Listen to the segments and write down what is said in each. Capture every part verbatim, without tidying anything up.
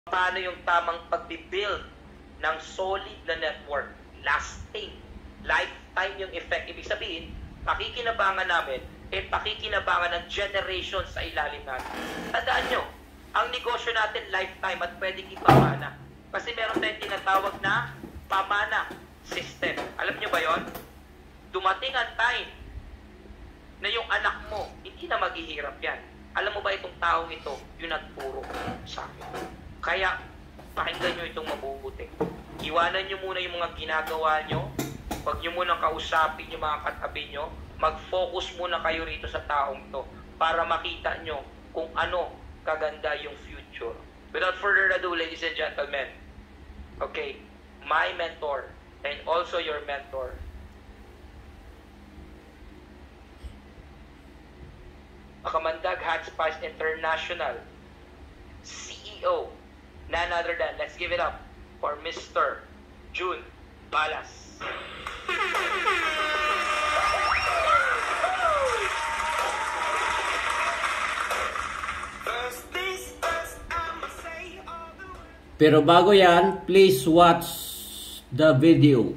paano yung tamang pagbibuild ng solid na network, lasting, lifetime yung effect. Ibig sabihin, pakikinabangan namin, eh pakikinabangan ng generation sa ilalim natin. Tandaan nyo, ang negosyo natin lifetime at pwedeng ipamana. Kasi meron tayong tinatawag na pamana system. Alam nyo ba yon? Dumating ang time na yung anak mo, hindi na maghihirap yan. Alam mo ba itong taong ito, yung nagpuro sa akin. Kaya, pakinggan nyo itong mabubuti. Iwanan nyo muna yung mga ginagawa nyo. Huwag nyo muna kausapin yung mga katabi nyo. Mag-focus muna kayo rito sa taong to para makita nyo kung ano kaganda yung future. Without further ado, ladies and gentlemen, okay, my mentor and also your mentor, Makamandag Hatspice International C E O, none other than, let's give it up for Mister June Balas. Pero bago yan, please watch the video.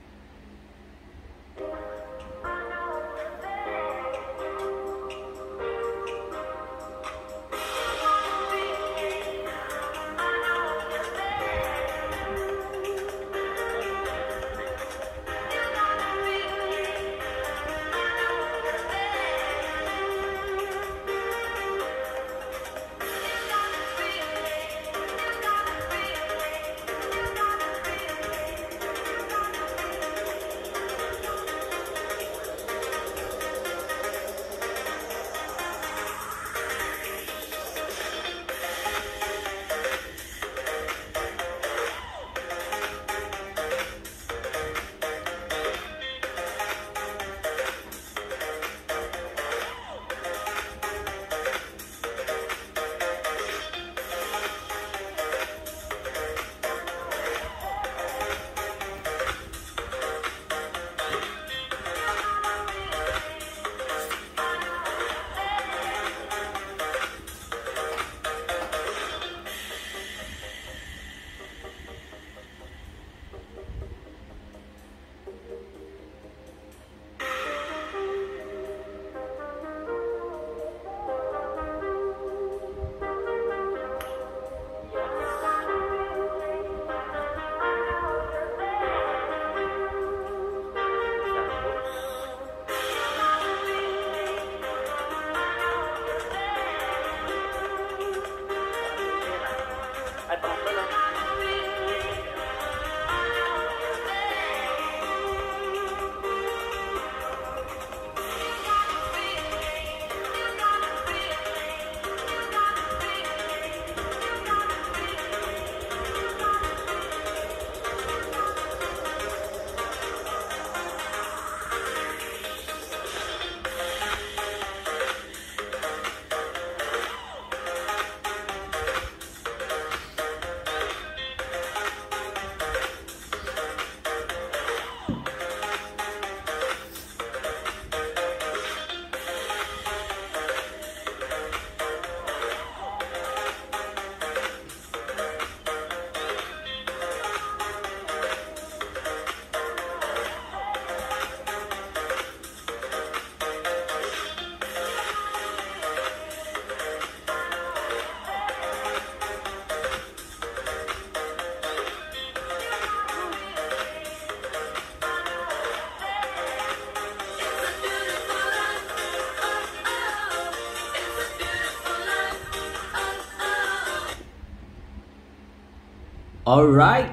Alright.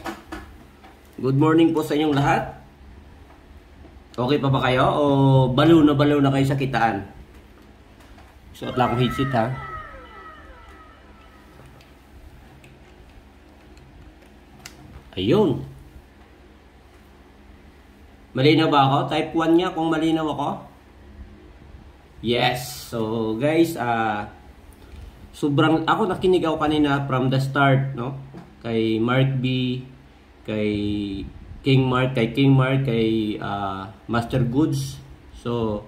Good morning po sa inyong lahat. Okay pa ba kayo? O balo na balo na kayo sa kitaan? Suot lang akong headset ha. Ayun. Malinaw ba ako? Type one niya kung malinaw ako. Yes. So guys, ah uh, sobrang ako nakinig ako kanina from the start, no? Kay Mark B, kay King Mark, kay King Mark, kay uh, Master Goods. So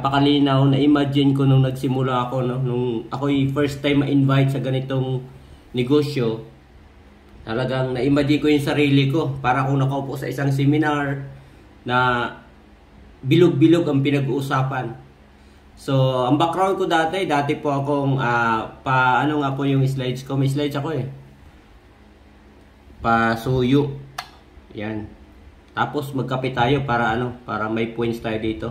napakalinaw na imagine ko nung nagsimula ako, no? Nung ako yung first time ma-invite sa ganitong negosyo, talagang na-imagine ko yung sarili ko para kung nakaupo sa isang seminar na bilog-bilog ang pinag-uusapan. So, ang background ko dati, dati po akong uh, pa ano nga po yung slides ko, may slides ako eh. Pasuyo. Yan. Tapos magkape tayo para ano, para may points tayo dito.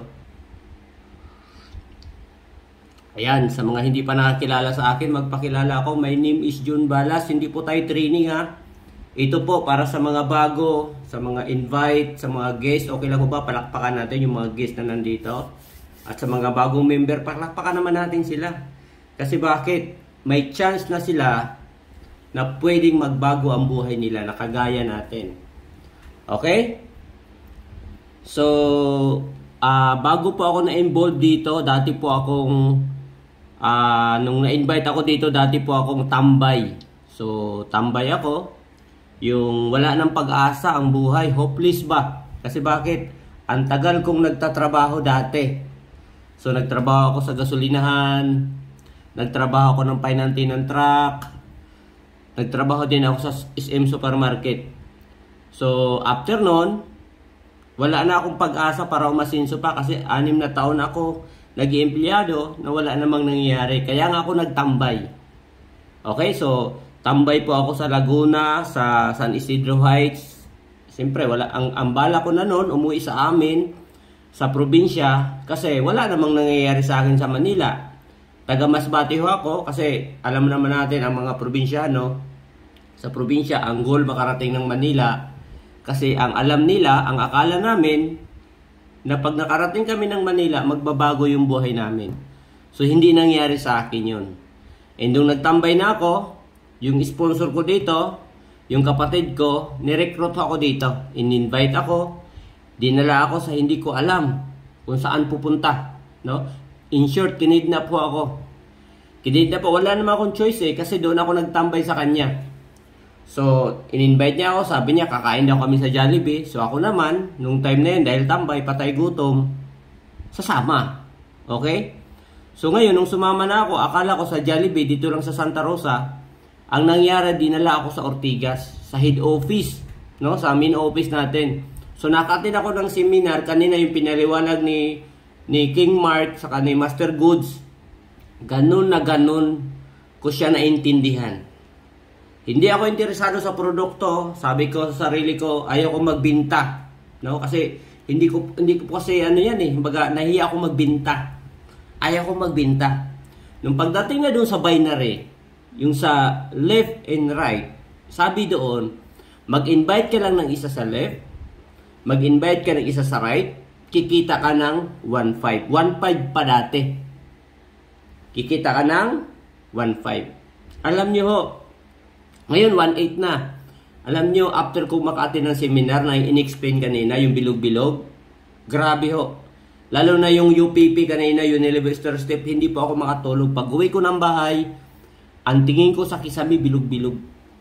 Ayan, sa mga hindi pa nakakilala sa akin, magpakilala ako. My name is June Balas. Hindi po tayo training ha. Ito po para sa mga bago, sa mga invite, sa mga guest. Okay lang po ba? Palakpakan natin yung mga guest na nandito. At sa mga bagong member, palakpakan naman natin sila. Kasi bakit? May chance na sila na pwedeng magbago ang buhay nila na kagaya natin. Okay? So, uh, bago po ako na-involve dito, dati po akong Uh, nung na-invite ako dito, dati po akong tambay. So, tambay ako. Yung wala ng pag-asa ang buhay. Hopeless ba? Kasi bakit? Ang tagal kong nagtatrabaho dati. So, nagtrabaho ako sa gasolinahan. Nagtrabaho ako ng pinanti ng truck. Nagtrabaho din ako sa S M Supermarket. So, after nun, wala na akong pag-asa para umasinso pa kasi anim na taon ako nag-iempleyado na wala namang nangyayari. Kaya nga ako nagtambay. Okay, so tambay po ako sa Laguna, sa San Isidro Heights. Siyempre, wala, ang, ang bala ko na noon, umuwi sa amin, sa probinsya, kasi wala namang nangyayari sa akin sa Manila. Taga Masbate ho ako, kasi alam naman natin ang mga probinsyano, sa probinsya, ang goal makarating ng Manila. Kasi ang alam nila, ang akala namin, na pag nakarating kami ng Manila, magbabago yung buhay namin. So, hindi nangyari sa akin yun. And nung nagtambay na ako, yung sponsor ko dito, yung kapatid ko, nirecruit ako dito. In-invite ako, dinala ako sa hindi ko alam kung saan pupunta. No? In short, kinidnap po ako. Kinidnap po, wala naman akong choice eh, kasi doon ako nagtambay sa kanya. So, in-invite niya ako, sabi niya, kakain daw kami sa Jollibee. So, ako naman, nung time na yun, dahil tambay, patay gutom, sasama. Okay? So, ngayon, nung sumama na ako, akala ko sa Jollibee, dito lang sa Santa Rosa, ang nangyari, dinala ako sa Ortigas, sa head office, no? Sa main office natin. So, nakatin ako ng seminar, kanina yung pinaliwanag ni, ni King Mark, saka ni Master Goods. Ganun na ganun ko siya naintindihan. Hindi ako interesado sa produkto. Sabi ko sa sarili ko, ayaw ko magbinta. No? Kasi hindi ko hindi ko kasi ano yan eh, baga nahiya ako magbinta. Ayaw ko magbinta. Nung pagdating na doon sa binary, yung sa left and right, sabi doon, mag-invite ka lang ng isa sa left, mag-invite ka ng isa sa right, kikita ka ng one five. one five pa dati. Kikita ka ng one five. Alam niyo ho, ngayon, one eight na. Alam nyo, after ko makaatin ng seminar na in-explain kanina, yung bilog-bilog, grabe ho. Lalo na yung U P P kanina, Universal Step, hindi po ako makatulog. Pag uwi ko ng bahay, ang tingin ko sa kisame, bilog-bilog.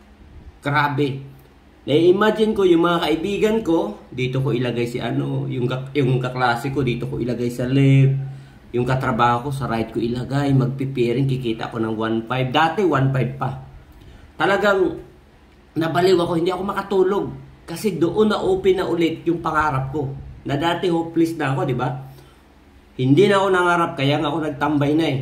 Grabe. Na-imagine ko yung mga kaibigan ko, dito ko ilagay si ano, yung, yung kaklase ko, dito ko ilagay sa left. Yung katrabaho ko, sa right ko ilagay. Magpipiring, kikita ko ng one five. Dati, one five pa. Talagang nabaliw ako, hindi ako makatulog. Kasi doon na open na ulit yung pangarap ko. Na dati hopeless na ako, di ba? Hindi na ako nangarap, kaya nga ako nagtambay na eh.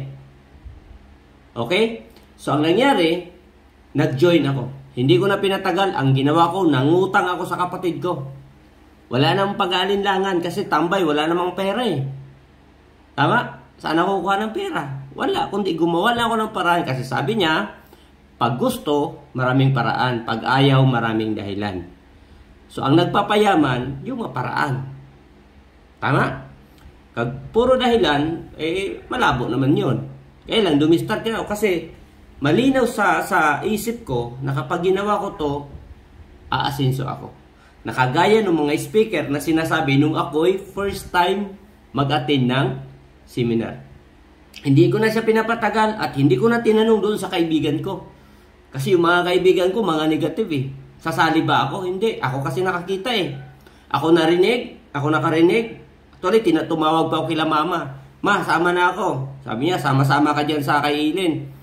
Okay? So, ang nangyari, nag-join ako. Hindi ko na pinatagal. Ang ginawa ko, nangutang ako sa kapatid ko. Wala namang pag-aalinlangan kasi tambay, wala namang pera eh. Tama? Saan ako kukuha ng pera? Wala, kundi gumawa lang ako ng paraan. Kasi sabi niya, pag gusto, maraming paraan. Pag ayaw, maraming dahilan. So, ang nagpapayaman, yung maparaan. Tama? Kag puro dahilan, eh, malabo naman yun. Kaya lang, dumistart ka na. Kasi, malinaw sa, sa isip ko, na kapag ginawa ko to, aasinso ako. Nakagaya ng mga speaker na sinasabi nung ako'y first time mag-attend ng seminar. Hindi ko na siya pinapatagal at hindi ko na tinanong doon sa kaibigan ko. Kasi yung mga kaibigan ko, mga negative eh. Sasali ba ako? Hindi. Ako kasi nakakita eh. Ako narinig. Ako nakarinig. Actually, tumawag pa ako kila mama. Ma, sama na ako. Sabi niya, sama-sama ka dyan sa kay Eileen.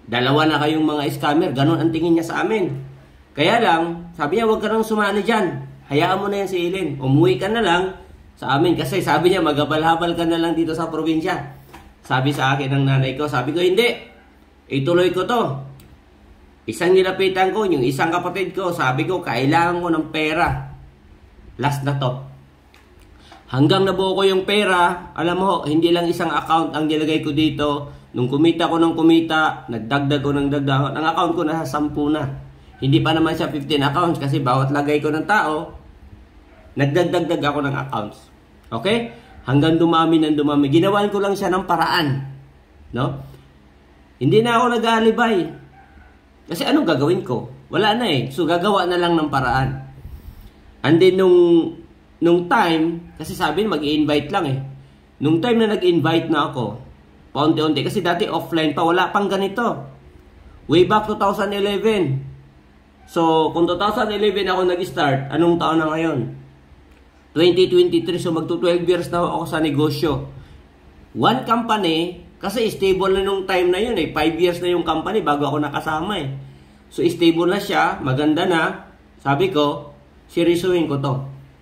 Dalawa na kayong mga scammer. Ganon ang tingin niya sa amin. Kaya lang, sabi niya, huwag ka nang sumali dyan. Hayaan mo na yan si Eileen. Umuwi ka na lang sa amin. Kasi sabi niya, magabal-habal ka na lang dito sa probinsya. Sabi sa akin ng nanay ko, sabi ko, hindi. Ituloy ko to. Isang nilapitan ko, yung isang kapatid ko, sabi ko, kailangan ko ng pera. Last na to. Hanggang nabuo ko yung pera, alam mo, hindi lang isang account ang nilagay ko dito. Nung kumita ko ng kumita, nagdagdag ko ng dagdag. Ang account ko nasa sampu na. Hindi pa naman siya fifteen accounts kasi bawat lagay ko ng tao, nagdagdagdag ako ng accounts. Okay? Hanggang dumami ng dumami. Ginawan ko lang siya ng paraan. No? Hindi na ako nag-aalibay. Kasi anong gagawin ko? Wala na eh. So gagawa na lang ng paraan. And then nung, nung time, kasi sabi mag-i-invite lang eh. Nung time na nag-invite na ako, paunti-unti, kasi dati offline pa, wala pang ganito. Way back two thousand eleven. So, kung two thousand eleven ako nag-start, anong taon na ngayon? twenty twenty-three, so magto twelve years na ako sa negosyo. One company, kasi stable na nung time na yun eh. five years na yung company bago ako nakasama eh. So, stable na siya, maganda na. Sabi ko, seryosuhin ko to.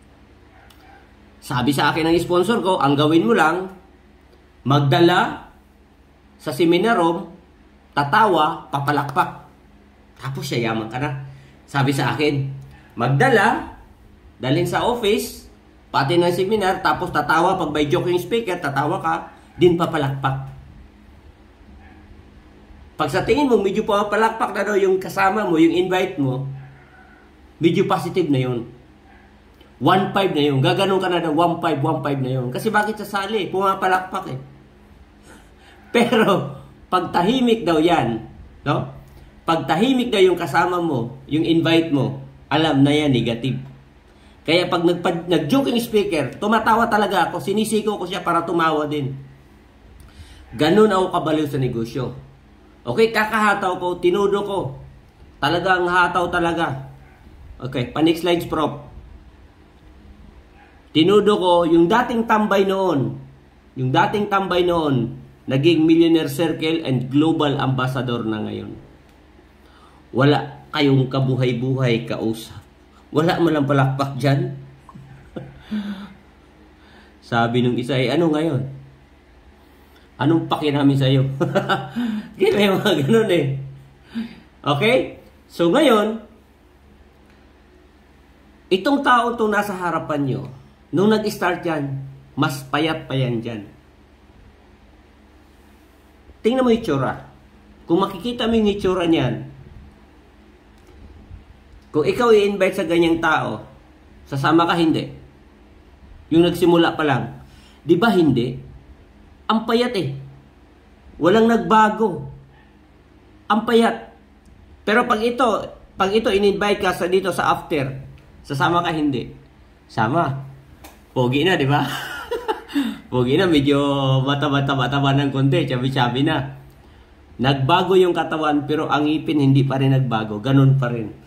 Sabi sa akin ng sponsor ko, ang gawin mo lang, magdala sa seminar room, tatawa, papalakpak. Tapos yayaman ka na. Sabi sa akin, magdala, dalhin sa office, pati ng seminar, tapos tatawa, pag may joke yung speaker, tatawa ka, din papalakpak. Pag sa tingin mo, medyo papalakpak na daw yung kasama mo, yung invite mo, medyo positive na yun. one five na yun. Gaganon ka na ng one five, one five na yun. Kasi bakit sasali? Pumapalakpak eh. Pero, pag tahimik daw yan, no? Pag tahimik daw yung kasama mo, yung invite mo, alam na yan, negative. Kaya pag nag-joke yung speaker, tumatawa talaga ako, sinisiko ko siya para tumawa din. Ganon ako kabaliw sa negosyo. Okay, kakahataw ko, tinudo ko. Talagang hataw talaga. Okay, pa-next slides, Prof. Tinudo ko, yung dating tambay noon, yung dating tambay noon, naging Millionaire Circle and Global Ambassador na ngayon. Wala kayong kabuhay-buhay kausap. Wala mo lang palakpak dyan. Sabi nung isa, eh, ano ngayon? Anong paki namin sa'yo? Kaya may mga ganun eh. Okay? So ngayon, itong tao itong nasa harapan nyo, nung nag-start yan, mas payat pa yan dyan. Tingnan mo yung itsura. Kung makikita mo yung itsura niyan, kung ikaw i-invite sa ganyang tao, sasama ka hindi? Yung nagsimula pa lang. Di ba hindi? Ang payat eh. Walang nagbago. Ang payat. Pero pag ito, pag ito in-invite ka sa dito sa after, sasama ka hindi? Sama. Pogi na, di ba? Pogi na, medyo mataba-taba-taba ng konti, chabi-chabi na. Nagbago yung katawan, pero ang ngipin hindi pa rin nagbago. Ganun pa rin.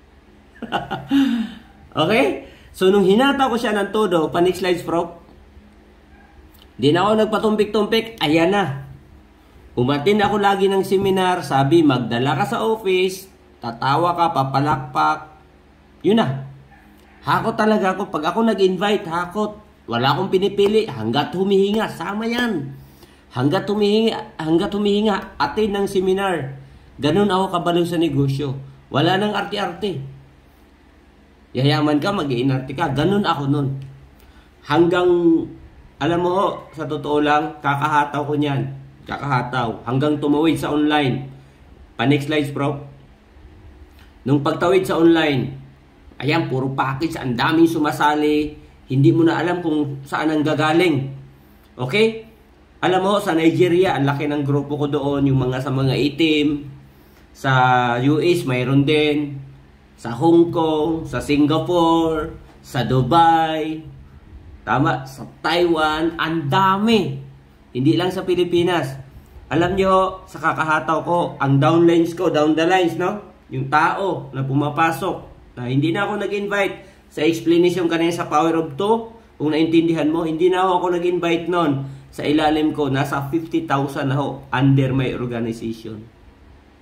Okay? So, nung hinata ko siya ng todo, pa-next slides, Prof. Di na ako nagpatumpik-tumpik, ayan na. Umatin ako lagi ng seminar, sabi, magdala ka sa office, tatawa ka, papalakpak. Yun na. Hakot talaga ako. Pag ako nag-invite, hakot. Wala akong pinipili. Hanggat humihinga, sama yan. Hanggat humihinga, hanggat humihinga, atin ng seminar. Ganun ako kabaliw sa negosyo. Wala nang arte-arte. Yayaman ka, mag-iinarte ka. Ganun ako nun. Hanggang, alam mo, sa totoo lang, kakahataw ko niyan. Kakahataw. Hanggang tumawid sa online. Pa-next slides, Prof. Nung pagtawid sa online, ayan, puro package, ang daming sumasali. Hindi mo na alam kung saan ang gagaling. Okay? Alam mo, sa Nigeria, ang laki ng grupo ko doon, yung mga sa mga itim. Sa U S, mayroon din. Sa Hong Kong, sa Singapore, sa Dubai, tama, sa Taiwan, ang dami. Hindi lang sa Pilipinas. Alam nyo, sa kakahataw ko, ang downlines ko, down the lines, no? Yung tao na pumapasok, na hindi na ako nag-invite sa explanation kanina sa Power of Two, kung naintindihan mo, hindi na ako nag-invite nun. Sa ilalim ko, nasa fifty thousand na ho under my organization.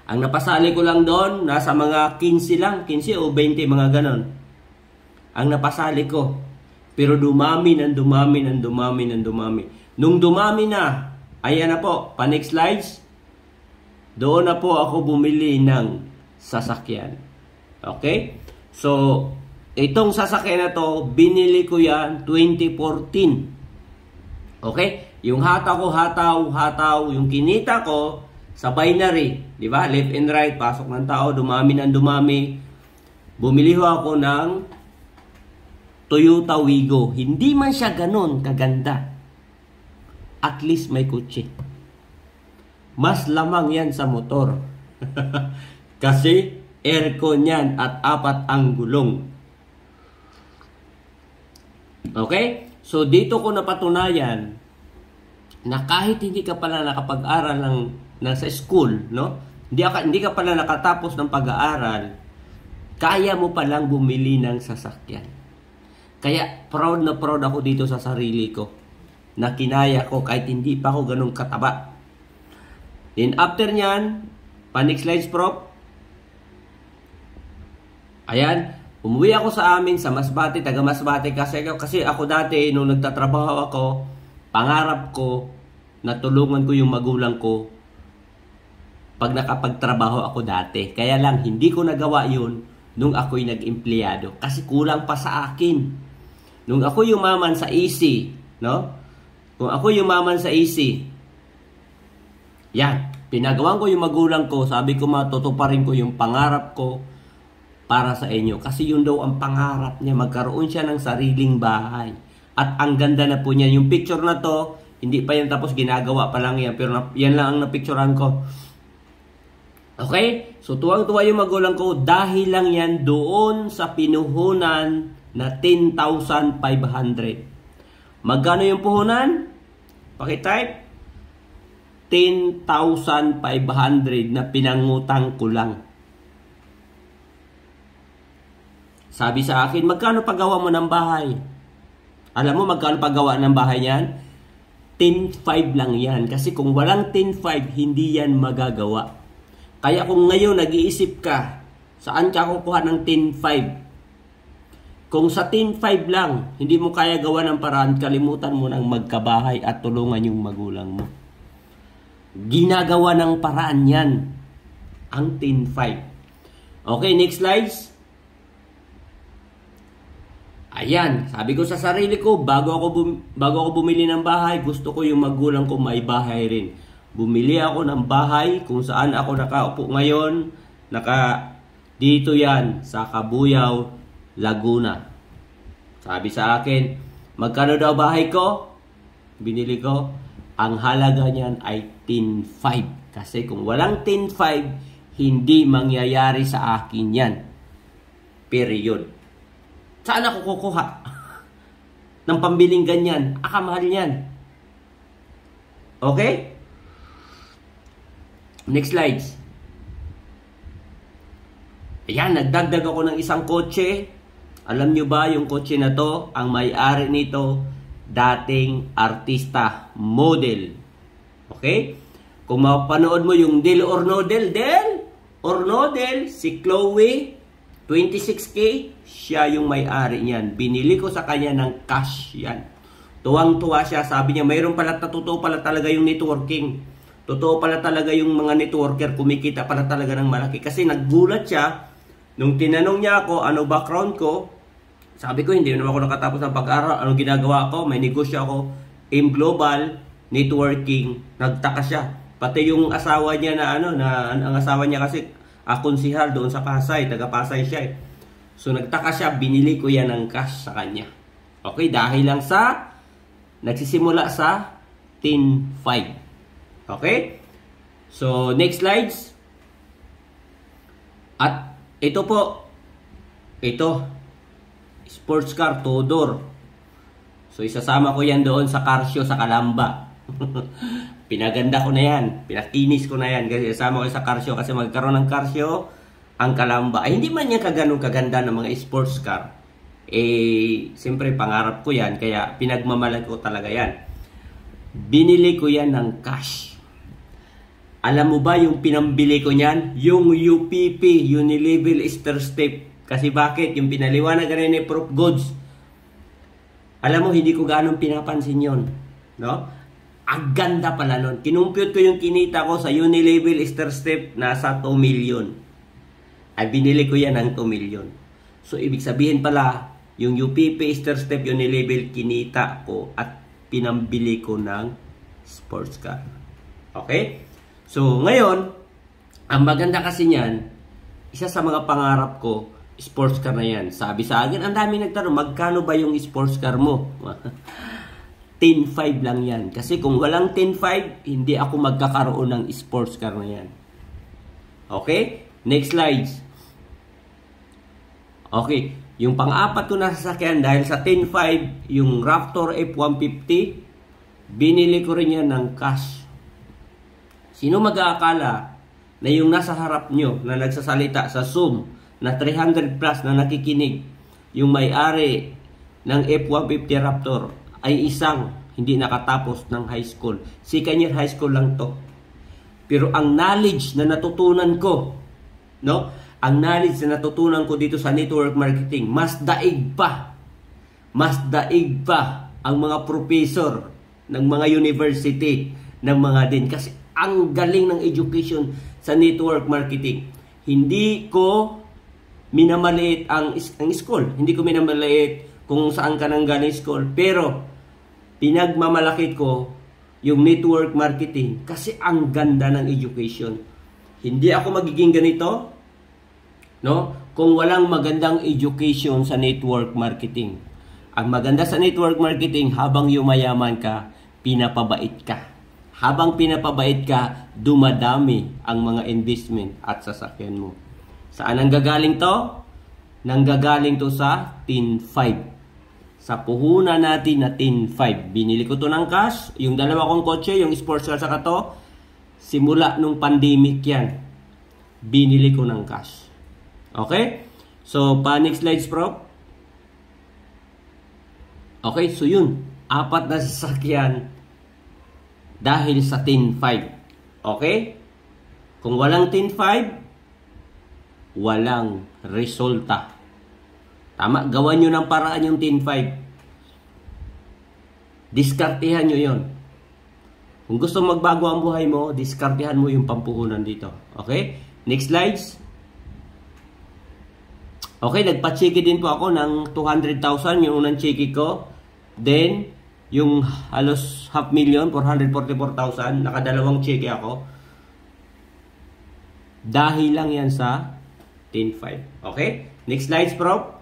Ang napasali ko lang doon, nasa mga quinze lang, quinze o twenty, mga ganon. Ang napasali ko. Pero dumami ng dumami ng dumami ng dumami. Nung dumami na, ayan na po, pa next slides, doon na po ako bumili ng sasakyan. Okay? So, itong sasakyan na to, binili ko yan twenty fourteen. Okay? Yung hataw ko, hataw, hataw, yung kinita ko, sa binary, di ba? Left and right, pasok ng tao, dumami ng dumami. Bumili ho ako ng Toyota Wigo. Hindi man siya ganun kaganda. At least may kotse. Mas lamang yan sa motor. Kasi aircon yan at apat ang gulong. Okay? So dito ko napatunayan na kahit hindi ka pala nakapag-aral ng nasa school, no? Hindi ka, hindi ka pala nakatapos ng pag-aaral, kaya mo palang bumili ng sasakyan. Kaya proud na proud ako dito sa sarili ko na kinaya ko kahit hindi pa ako ganun kataba. Then after nyan, pa next slides, Prof. Ayan, umuwi ako sa amin sa Masbate, taga Masbate kasi, kasi ako dati nung nagtatrabaho ako, pangarap ko na tulungan ko yung magulang ko pag nakapagtrabaho ako dati. Kaya lang, hindi ko nagawa yun nung ako'y nag-empleyado. Kasi kulang pa sa akin. Nung ako yumaman sa A C, no? Kung ako yumaman sa A C, yan, pinagawan ko yung magulang ko, sabi ko matutuparin ko yung pangarap ko para sa inyo. Kasi yun daw ang pangarap niya, magkaroon siya ng sariling bahay. At ang ganda na po niya. Yung picture na to, hindi pa yan tapos, ginagawa pa lang yan. Pero na, yan lang ang napicturean ko. Okay? So, tuwang-tuwa yung magulang ko dahil lang yan doon sa pinuhunan na ten thousand five hundred. Magkano yung puhunan? Pakitype. ten thousand five hundred na pinangutang ko lang. Sabi sa akin, magkano paggawa mo ng bahay? Alam mo magkano paggawa ng bahay niyan? ten five lang yan. Kasi kung walang ten five, hindi yan magagawa. Kaya kung ngayon nag-iisip ka, saan ka kukuha ng ten five? Kung sa ten five lang, hindi mo kaya gawa ng paraan, kalimutan mo nang magkabahay at tulungan yung magulang mo. Ginagawa ng paraan yan, ang ten five. Okay, next slides. Ayan, sabi ko sa sarili ko, bago ako, bum bago ako bumili ng bahay, gusto ko yung magulang ko may bahay rin. Bumili ako ng bahay kung saan ako nakaupo ngayon. Naka, dito yan, sa Cabuyao, Laguna. Sabi sa akin, magkano daw bahay ko? Binili ko, ang halaga niyan ay ten five. Kasi kung walang ten five, hindi mangyayari sa akin yan. Period. Saan ako kukuha ng pambiling ganyan? Akamahal yan. Okay? Next slides. Ayan, nagdagdag ako ng isang kotse. Alam nyo ba yung kotse na to? Ang may-ari nito, dating artista, model. Okay? Kung mapanood mo yung Deal or No Deal, Deal or No Deal, si Chloe, twenty-six K, siya yung may-ari niyan. Binili ko sa kanya ng cash yan. Tuwang-tuwa siya. Sabi niya, mayroon pala, totoo pala talaga yung networking. Totoo pala talaga yung mga networker, kumikita pala talaga ng malaki. Kasi naggulat siya, nung tinanong niya ako, ano background ko, sabi ko, hindi naman ako nakatapos ng pag-aaral. Ano ginagawa ko? May negosyo ako. Aim Global, networking. Nagtaka siya. Pati yung asawa niya na ano, na ang asawa niya kasi, akonsihal doon sa Pasay, taga Pasay siya eh. So nagtaka siya, binili ko yan ng cash sa kanya. Okay, dahil lang sa, nagsisimula sa ten five. Okay? So, next slides. At ito po, ito, sports car, two-door. So, isasama ko yan doon sa car show sa Calamba. Pinaganda ko na yan. Pinakinis ko na yan. Kasi isasama ko sa car show kasi magkaroon ng car show ang Calamba. Ay, hindi man yan kaganong kaganda ng mga sports car. Eh, siyempre, pangarap ko yan. Kaya, pinagmamalan ko talaga yan. Binili ko yan ng cash. Alam mo ba yung pinambili ko niyan? Yung U P P, Unilevel Stir Step. Kasi bakit? Yung pinaliwanag rin ni Prof Goods. Alam mo, hindi ko ganong pinapansin yon, no? Ang ganda pala nun. Kinumpute ko yung kinita ko sa Unilevel Stir Step, nasa two million. Ay binili ko yan ng two million. So, ibig sabihin pala, yung U P P Stir Step Unilevel, kinita ko at pinambili ko ng sports car. Okay? So, ngayon, ang maganda kasi niyan, isa sa mga pangarap ko, sports car na yan. Sabi sa akin, ang dami nagtanong, magkano ba yung sports car mo? ten five lang yan. Kasi kung walang ten five, hindi ako magkakaroon ng sports car na yan. Okay? Next slides. Okay. Yung pang-apat ko na sasakyan, dahil sa ten five, yung Raptor F one fifty, binili ko rin yan ng cash. Sino mag-aakala na yung nasa harap nyo na nagsasalita sa Zoom na three hundred plus na nakikinig, yung may-ari ng F one fifty Raptor ay isang hindi nakatapos ng high school. Second year high school lang to. Pero ang knowledge na natutunan ko, no? Ang knowledge na natutunan ko dito sa network marketing, mas daig pa. Mas daig pa ang mga professor ng mga university, ng mga din. Kasi ang galing ng education sa network marketing. Hindi ko minamaliit ang, ang school. Hindi ko minamaliit kung saan ka nang galing school. Pero, pinagmamalaki ko yung network marketing kasi ang ganda ng education. Hindi ako magiging ganito, no? Kung walang magandang education sa network marketing. Ang maganda sa network marketing, habang yumayaman ka, pinapabait ka. Habang pinapabait ka, dumadami ang mga investment at sasakyan mo. Saan ang gagaling to? Nanggagaling to sa ten five. Sa puhunan natin na ten five. Binili ko to ng cash. Yung dalawa kong kotse, yung sports car saka to, simula nung pandemic yan. Binili ko ng cash. Okay? So, pa next slides, bro. Okay, so yun. Apat na sasakyan dahil sa ten five. Okay? Kung walang ten five, walang resulta. Tama, gawan nyo ng paraan yung ten five. Diskartihan nyo yon. Kung gusto magbago ang buhay mo, diskartihan mo yung pampuhunan dito. Okay? Next slides. Okay, nagpa-checky din po ako ng two hundred thousand, yung unang checky ko. Then, yung halos half million, four hundred forty-four thousand, nakadalawang checky ako. Dahil lang yan sa ten five. Okay? Next slides, bro.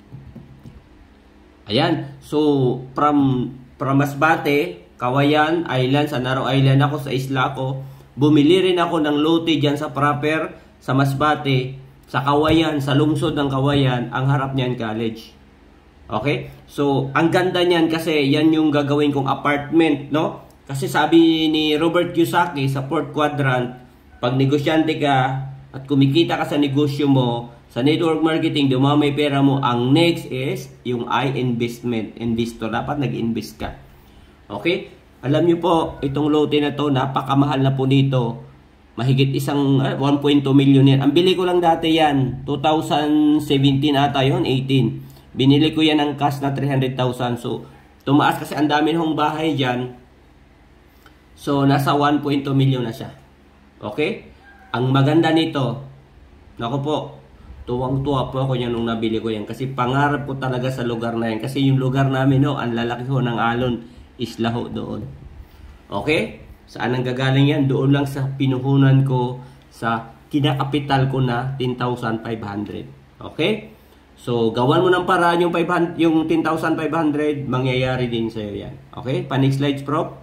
Ayan. So, from, from Masbate, Kawayan Island, sa Naro Island ako, sa isla ko. Bumili rin ako ng lote dyan sa proper, sa Masbate, sa Kawayan, sa lungsod ng Kawayan, ang harap niyan college. Okay? So, ang ganda niyan kasi yan yung gagawin kong apartment, no? Kasi sabi ni Robert Kiyosaki sa fourth quadrant, pag negosyante ka at kumikita ka sa negosyo mo, sa network marketing, dumamay pera mo, ang next is yung I investment. Investor, dapat nag-invest ka. Okay? Alam niyo po, itong lote na to, napakamahal na po nito. Mahigit isang uh, one point two million yan. Ang bili ko lang dati yan, two thousand seventeen ata yun, eighteen. Binili ko yan ng cash na three hundred thousand. So, tumaas kasi ang dami ng bahay dyan. So, nasa one point two million na siya. Okay? Ang maganda nito, naku po, tuwang-tuwa po ako yan nung nabili ko yan. Kasi pangarap ko talaga sa lugar na yan. Kasi yung lugar namin, no, ang lalaki ho ng alon, isla ho doon. Okay? Saan ang gagaling yan? Doon lang sa pinuhunan ko, sa kinakapital ko na ten thousand five hundred. Okay? So, gawan mo ng paraan yung, five hundred, yung ten thousand five hundred, mangyayari din sa'yo yan. Okay? Pa-next slides, bro.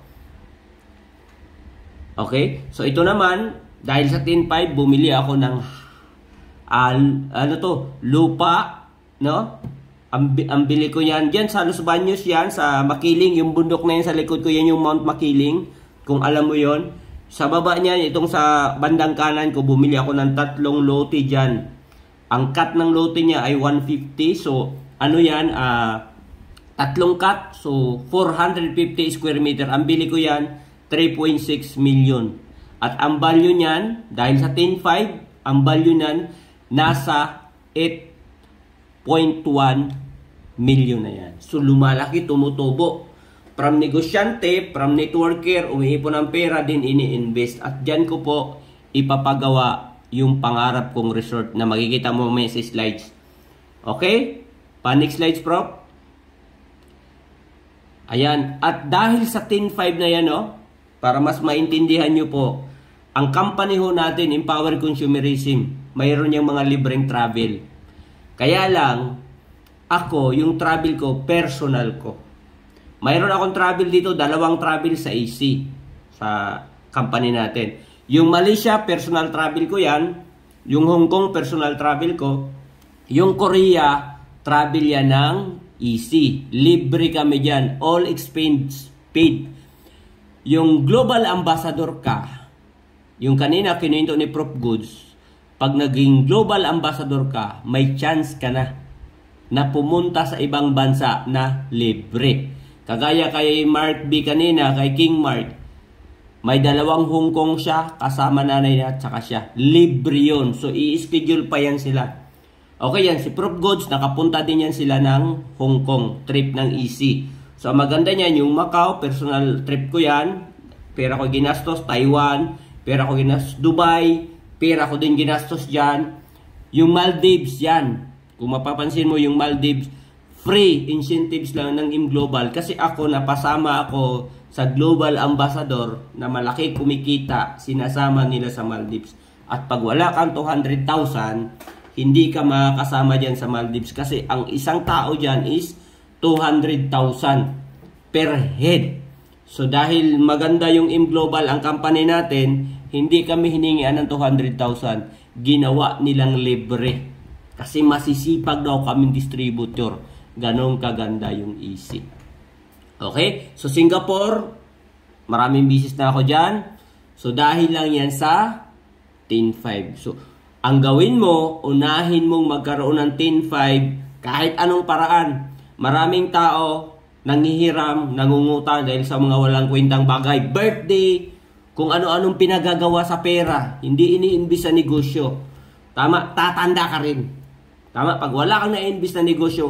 Okay? So, ito naman, dahil sa ten five, bumili ako ng uh, ano to, lupa, no? Ang, ang bili ko yan, dyan sa Los Baños yan, sa Makiling, yung bundok na yan sa likod ko, yan yung Mount Makiling. Kung alam mo yon, sa baba niyan, itong sa bandang kanan ko, bumili ako ng tatlong lote dyan. Ang cut ng lote niya ay one fifty. So, ano yan? Uh, tatlong cut. So, four hundred fifty square meter. Ang bili ko yan, three point six million. At ang value niyan, dahil sa ten five, ang value niyan nasa eight point one million na yan. So lumalaki, tumutubo. From negosyante, from networker, umiipon ng pera din ini-invest. At dyan ko po ipapagawa yung pangarap kong resort na makikita mo may sa slides. Okay? Pa next slides, Prof. Ayan. At dahil sa ten five na yan, no, para mas maintindihan nyo po, ang company ho natin, Empower Consumerism, mayroon yung mga libreng travel. Kaya lang, ako, yung travel ko, personal ko. Mayroon akong travel dito, dalawang travel sa A C, sa company natin. Yung Malaysia, personal travel ko yan. Yung Hong Kong, personal travel ko. Yung Korea, travel yan ng E C. Libre kami dyan. All expense paid. Yung global ambassador ka, yung kanina kinuwento ni Prof Goods, pag naging global ambassador ka, may chance ka na na pumunta sa ibang bansa na libre. Kagaya kay Mark B kanina, kay King Mark, may dalawang Hong Kong siya, kasama nanay niya at saka siya. Libre yun. So, i-schedule pa yan sila. Okay yan, si Prof Goods, nakapunta din yan sila ng Hong Kong, trip ng E C. So, maganda niyan, yung Macau, personal trip ko yan. Pera ko ginastos, Taiwan, pera ko ginastos, Dubai, pera ko din ginastos dyan. Yung Maldives yan. Kung mapapansin mo yung Maldives, free incentives lang ng M Global. Kasi ako, napasama ako sa Global Ambassador na malaki kumikita, sinasama nila sa Maldives. At pag wala kang two hundred thousand, hindi ka makakasama dyan sa Maldives. Kasi ang isang tao dyan is two hundred thousand per head. So dahil maganda yung M Global, ang company natin, hindi kami hiningian ng two hundred thousand. Ginawa nilang libre. Kasi masisipag daw kaming distributor. Ganon kaganda yung E C. Okay? So Singapore, maraming business na ako dyan. So dahil lang yan sa ten five. So ang gawin mo, unahin mong magkaroon ng ten five kahit anong paraan. Maraming tao nanghihiram, nangungutang dahil sa mga walang kwentang bagay. Birthday, kung ano-anong pinagagawa sa pera, hindi ini-invest sa negosyo. Tama, tatanda ka rin. Tama, pag wala kang na-invest na negosyo,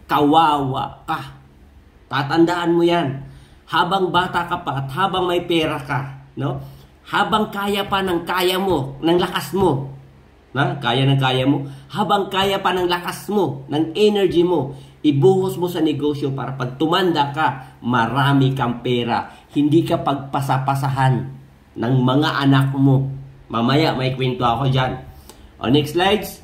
kawawa ka. Tatandaan mo yan. Habang bata ka pa at habang may pera ka, no? Habang kaya pa ng kaya mo, ng lakas mo, na kaya ng kaya mo, habang kaya pa ng lakas mo, ng energy mo, ibuhos mo sa negosyo para pag tumanda ka, marami kang pera. Hindi ka pagpasapasahan ng mga anak mo. Mamaya may kwento ako dyan. O, next slides.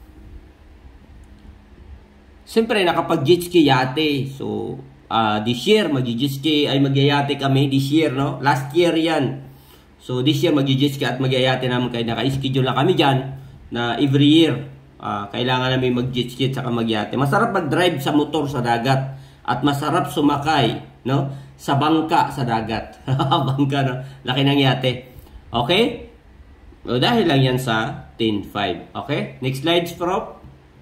Siyempre, nakapag-jet ski yate. So, uh, this year, mag-jet ski, ay magyayate kami this year, no? Last year yan. So, this year, mag-jet ski at magyayate naman kayo. Naka-schedule na kami dyan na every year. Uh, kailangan namin mag-jet ski at saka magyate. Masarap mag-drive sa motor sa dagat. At masarap sumakay, no? Sa bangka sa dagat. Bangka, no? Laki ng yate. Okay? O, dahil lang yan sa ten five. Okay? Next slides, Prof.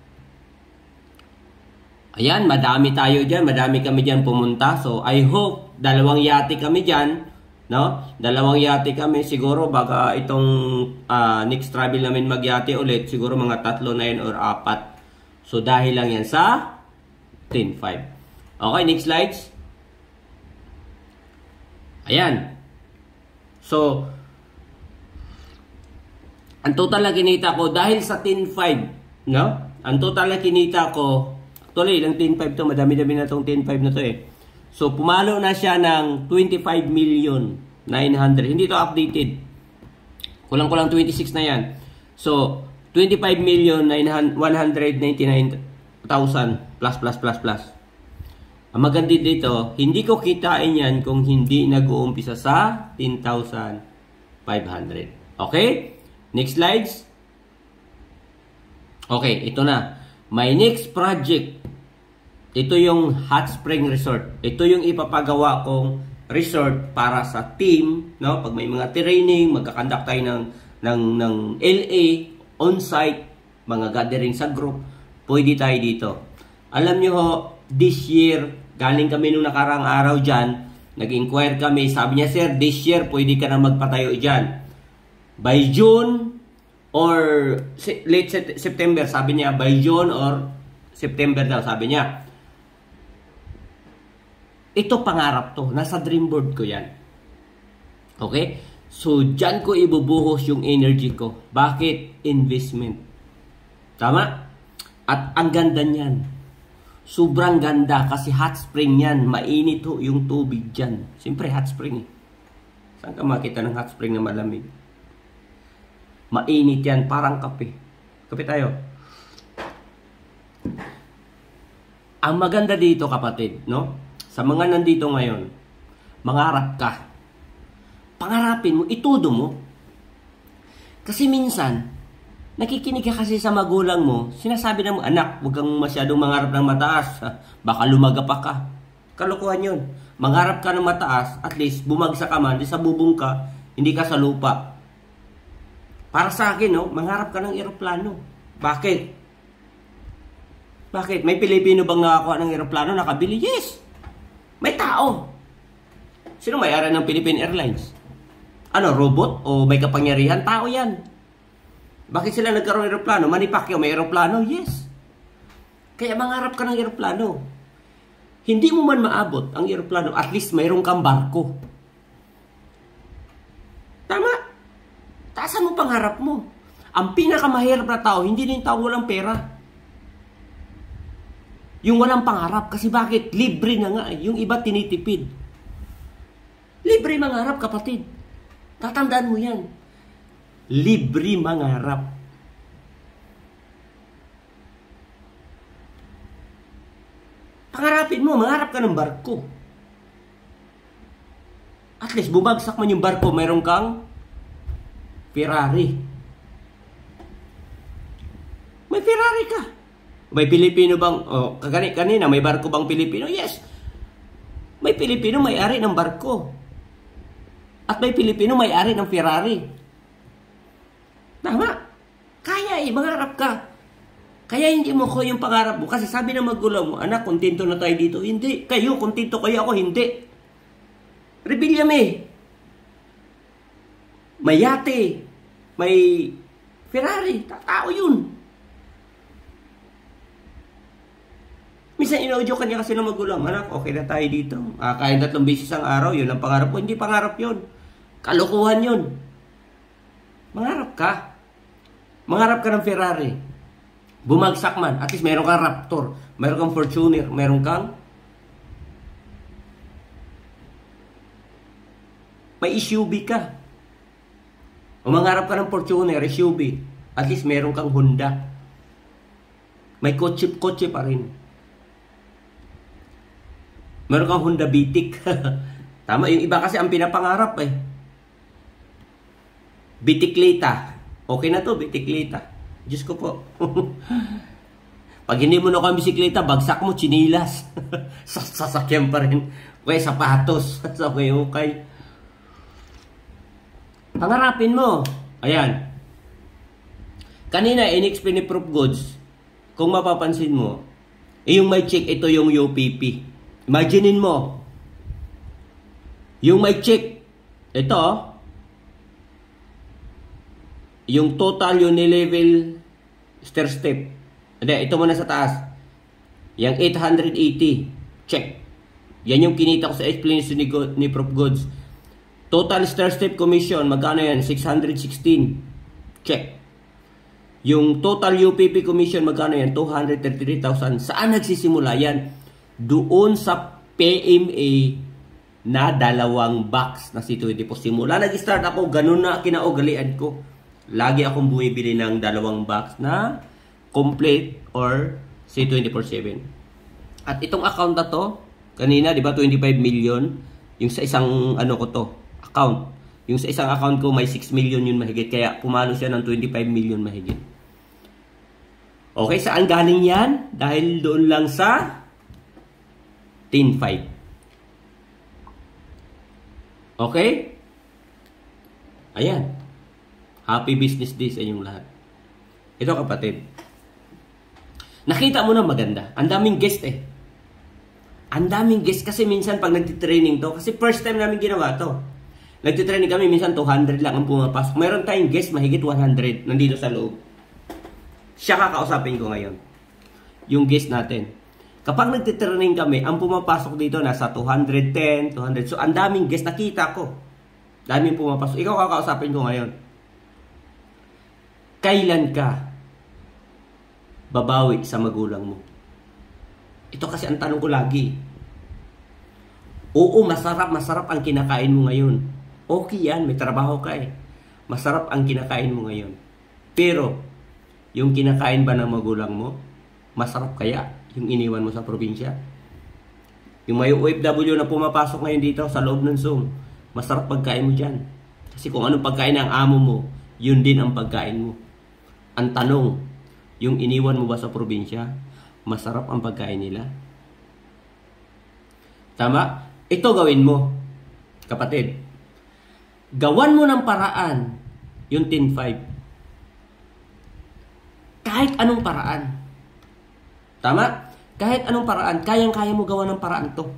Ayan, madami tayo dyan. Madami kami dyan pumunta. So, I hope dalawang yate kami dyan. No? Dalawang yate kami. Siguro, baka itong uh, next travel namin magyate ulit. Siguro mga tatlo na yun or apat. So, dahil lang yan sa ten five. Okay, next slides. Ayan. So, ang total na kinita ko, dahil sa ten five, no? Ang total na kinita ko, actually, ilang ten five to, madami-dami na itong ten five na to eh. So, pumalo na siya ng twenty-five million nine hundred. Hindi to updated. Kulang-kulang twenty-six na yan. So, twenty-five million one hundred ninety-nine thousand plus, plus, plus, plus. Ang maganda dito, hindi ko kitain yan kung hindi nag-uumpisa sa ten thousand five hundred. Okay? Next slides. Okay, ito na. My next project, ito yung Hot Spring Resort. Ito yung ipapagawa kong resort para sa team, no? Pag may mga training, magkakandak tayo ng, ng, ng L A, on-site, mga gathering sa group, pwede tayo dito. Alam nyo ho, this year, galing kami nung nakarang araw dyan, nag-inquire kami, sabi niya, sir, this year, pwede ka na magpatayo dyan. by June or late September, sabi niya, by June or September daw, sabi niya. Ito pangarap to, nasa dream board ko yan. Okay? So, dyan ko ibubuhos yung energy ko. Bakit? Investment. Tama? At ang ganda niyan. Sobrang ganda kasi hot spring yan. Mainit ho yung tubig dyan. Siyempre, hot spring eh. Saan ka makita ng hot spring na malamig? Mainit yan, parang kape. Kape tayo. Ang maganda dito, kapatid, no? Sa mga nandito ngayon, mangarap ka. Pangarapin mo, itudo mo. Kasi minsan, nakikinig ka kasi sa magulang mo, sinasabi na mo, anak, huwag kang masyadong mangarap ng mataas. Baka lumagapa ka. Kalokohan yun. Mangarap ka ng mataas, at least bumagsak ka man, di sa bubong ka, hindi ka sa lupa. Para sa akin, no, mangarap ka ng eroplano. Bakit? Bakit? May Pilipino bang nakakuha ng eroplano, nakabili? Yes! May tao. Sino may-ari ng Philippine Airlines? Ano, robot? O may kapangyarihan? Tao yan. Bakit sila nagkaroon ng eroplano? Manny Pacquiao may eroplano? Yes. Kaya mangarap ka ng eroplano. Hindi mo man maabot ang eroplano, at least mayroon kang barko. Tama? Taasan mo pangarap mo. Ang pinakamahirap na tao, hindi din tao walang pera. Yung walang pangarap. Kasi bakit? Libre na nga eh. Yung iba tinitipid. Libre mangarap, kapatid. Tatandaan mo yan. Libre mangarap. Pangarapin mo, mangarap ka ng barko. At least bumagsak man yung barko, mayroon kang Ferrari. May Ferrari ka. May Pilipino bang, oh, kagani, kanina, may barko bang Pilipino? Yes. May Pilipino may-ari ng barko. At may Pilipino may-ari ng Ferrari. Tama. Kaya eh, mangarap ka. Kaya hindi mo ko yung pangarap mo. Kasi sabi ng magulang mo, anak, kontento na tayo dito. Hindi. Kayo, kontento kayo, ako hindi. Rebellion eh. May yate. May Ferrari. Tao yun. Minsan ino-joke kanya kasi ng magulang, anak, okay na tayo dito. Ah, kahit tatlong beses ang araw, yun ang pangarap ko. Hindi pangarap yun. Kalokohan yun. Mangarap ka. Mangarap ka ng Ferrari. Bumagsak man. At least meron kang Raptor. Meron kang Fortuner. Meron kang may S U V ka. O mangarap ka ng Fortuner, S U V. At least meron kang Honda. May kotse-kotse pa rin. Meron kang Honda Bitik. Tama, yung iba kasi ang pinapangarap eh. Bitikleta. Okay na to, bitikleta. Diyos ko po. Pag hindi mo na kang bisikleta, bagsak mo, chinilas. Sasakyan pa rin. Okay, sapatos. Okay, okay. Pangarapin mo. Ayan. Kanina, in-explain ni Prof Goods, kung mapapansin mo, eh, yung may check, ito yung U P P. Imaginein mo, yung may check, ito, yung total unilevel stair step. Hindi, ito muna sa taas. Yung eight hundred eighty, check. Yan yung kinita ko sa explanation ni, ni Prof Goods. Total stair step commission, magkano yan? six hundred sixteen, check. Yung total U P P commission, magkano yan? two hundred thirty-three thousand. Saan nagsisimula yan? Doon sa P M A na dalawang box na C twenty-four. Simula nag-start ako, ganun na kinaugalian ko. Lagi akong bumibili ng dalawang box na complete or C twenty-four seven. At itong account na to, kanina, di ba, twenty-five million, yung sa isang, ano ko to, account. Yung sa isang account ko, may six million yun mahigit. Kaya pumalo siya ng twenty-five million mahigit. Okay, saan galing yan? Dahil doon lang sa ten five. Okay? Ayan. Happy business day sa inyong lahat. Ito, kapatid. Nakita mo na maganda. Ang daming guest eh. Ang daming guest kasi minsan pag nagtitraining to, kasi first time namin ginawa to. Nagtitraining kami, minsan two hundred lang ang pumapasok. Mayroon tayong guest, mahigit one hundred, nandito sa loob. Siya kakausapin ko ngayon. Yung guest natin. Kapag nagtitraining kami, ang pumapasok dito nasa two ten, two hundred. So, ang daming guest, nakita ko. Daming pumapasok. Ikaw kakausapin ko ngayon. Kailan ka babawi sa magulang mo? Ito kasi ang tanong ko lagi. Oo, masarap, masarap ang kinakain mo ngayon. Okay yan, may trabaho ka eh. Masarap ang kinakain mo ngayon. Pero, yung kinakain ba ng magulang mo, masarap kaya yung iniwan mo sa probinsya? Yung may O F W na pumapasok ngayon dito sa loob ng Zoom, masarap pagkain mo dyan. Kasi kung anong pagkain ng amo mo, yun din ang pagkain mo. Ang tanong, yung iniwan mo ba sa probinsya, masarap ang pagkain nila? Tama? Ito gawin mo, kapatid. Gawan mo ng paraan yung ten five. Kahit anong paraan. Tama? Kahit anong paraan, kayang-kaya mo gawa ng paraan to.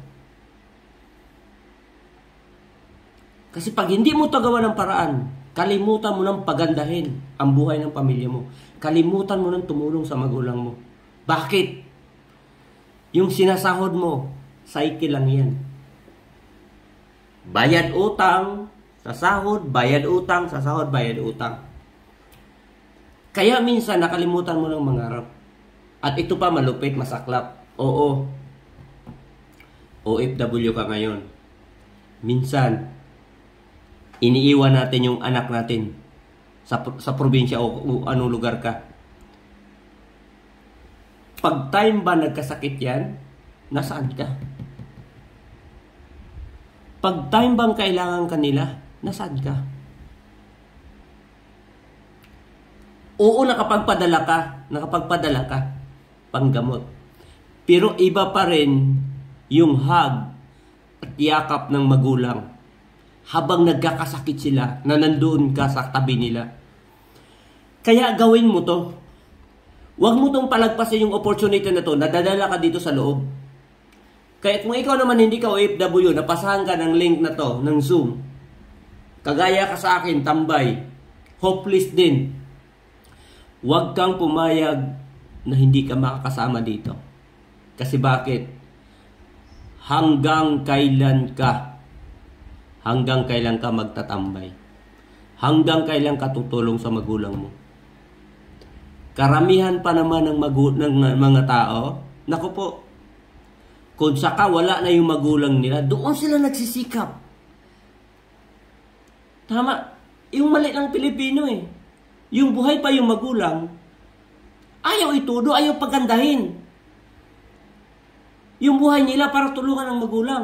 Kasi pag hindi mo to gawa ng paraan, kalimutan mo nang pagandahin ang buhay ng pamilya mo. Kalimutan mo nang tumulong sa magulang mo. Bakit? Yung sinasahod mo, cycle lang yan. Bayad utang, sa sahod, bayad utang, sa sahod, bayad utang. Kaya minsan nakalimutan mo ng mangarap. At ito pa malupit, masaklap. Oo. O F W ka ngayon. Minsan, iniiwan natin yung anak natin sa, sa probinsya o, o anong lugar ka. Pag time ba nagkasakit yan, nasaan ka? Pag time bang kailangan kanila, nasaan ka? Oo, nakapagpadala ka. Nakapagpadala ka. Panggamot. Pero iba pa rin yung hug at yakap ng magulang habang nagkakasakit sila na nandoon ka sa tabi nila. Kaya gawin mo to. Huwag mo tong palagpasin yung opportunity na to. Nadadala ka dito sa loob. Kaya kung ikaw naman hindi ka O F W, napasahan ka ng link na to, ng Zoom, kagaya ka sa akin, tambay, hopeless din, huwag kang pumayag na hindi ka makakasama dito. Kasi bakit? Hanggang kailan ka? Hanggang kailan ka magtatambay? Hanggang kailan ka tutulong sa magulang mo? Karamihan pa naman ng, magu- ng mga tao, naku po, kung saka wala na yung magulang nila, doon sila nagsisikap. Tama. Yung mali ng Pilipino eh. Yung buhay pa yung magulang, ayaw itudo, ayaw pagandahin. Yung buhay nila para tulungan ng magulang.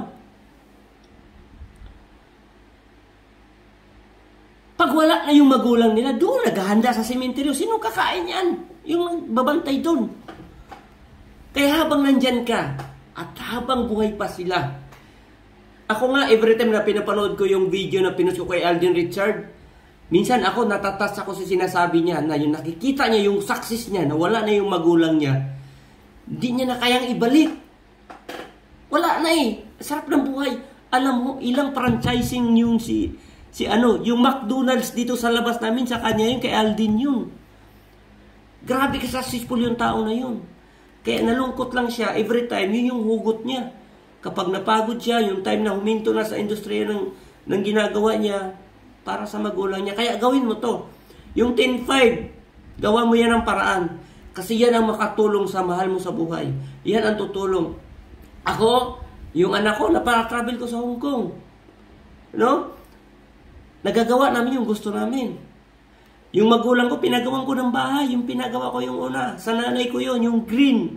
Pag wala na yung magulang nila, doon naghahanda sa sementeryo. Sino kakain yan? Yung babantay doon. Kaya habang nandyan ka, at habang buhay pa sila. Ako nga, every time na pinapanood ko yung video na pinost ko kay Alden Richard, minsan ako natatas ako sa sinasabi niya na yung nakikita niya yung success niya, na wala na yung magulang niya, hindi niya na kayang ibalik. Wala na eh. Sarap ng buhay. Alam mo, ilang franchising yung si, si ano, yung McDonald's dito sa labas namin, sa kanya yun, kay Alden yun. Grabe ka successful yung tao na yun. Kaya nalungkot lang siya every time, yun yung hugot niya. Kapag napagod siya, yung time na huminto na sa industriya ng, ng ginagawa niya para sa magulang niya. Kaya gawin mo to. Yung ten five, gawa mo yan ng paraan. Kasi yan ang makatulong sa mahal mo sa buhay. Yan ang tutulong. Ako, yung anak ko, napara-travel ko sa Hong Kong. No? Nagagawa namin yung gusto namin. Yung magulang ko, pinagawan ko ng bahay. Yung pinagawa ko yung una. Sa nanay ko yun, yung green.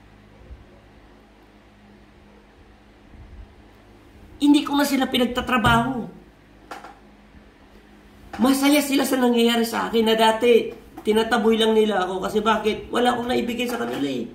Hindi ko na sila pinagtatrabaho. Masaya sila sa nangyayari sa akin na dati, tinataboy lang nila ako. Kasi bakit? Wala akong naibigay sa kanila eh.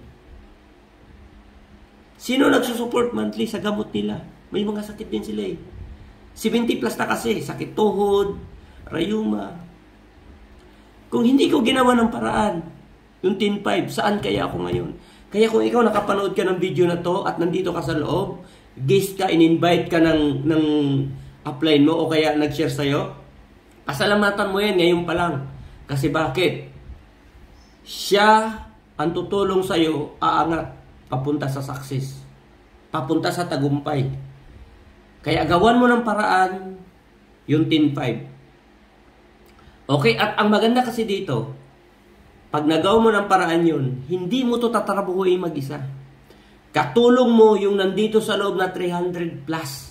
Sino nagsusupport monthly sa gamot nila? May mga sakit din sila eh. seventy plus na kasi. Sakit tuhod, rayuma. Kung hindi ko ginawa ng paraan, yung ten five, saan kaya ako ngayon? Kaya kung ikaw nakapanood ka ng video na to at nandito ka sa loob, guest ka, in-invite ka ng, ng upline mo o kaya nag-share sa'yo, pasalamatan mo yan ngayon pa lang. Kasi bakit? Siya ang tutulong sa'yo, aangat, papunta sa success. Papunta sa tagumpay. Kaya gawan mo ng paraan yung ten five. Okay, at ang maganda kasi dito, pag nagawa mo ng paraan yun, hindi mo to tatrabuhuin mag-isa. Katulong mo yung nandito sa loob na three hundred plus.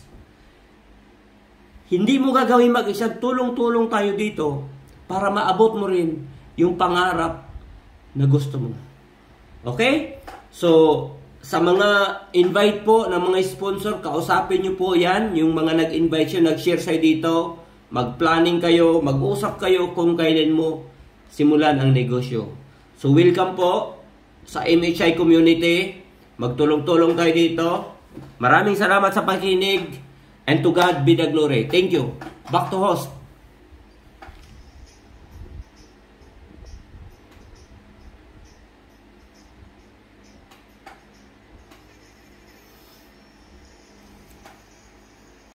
Hindi mo gagawin mag-isa, tulong-tulong tayo dito para maabot mo rin yung pangarap na gusto mo. Okay? So, sa mga invite po ng mga sponsor, kausapin nyo po yan, yung mga nag-invite siya, nag-share sa'yo dito, mag-planning kayo, mag-usap kayo kung kailan mo simulan ang negosyo. So, welcome po sa M H I community. Magtulong-tulong tayo dito. Maraming salamat sa pakikinig. And to God be the glory. Thank you. Back to host.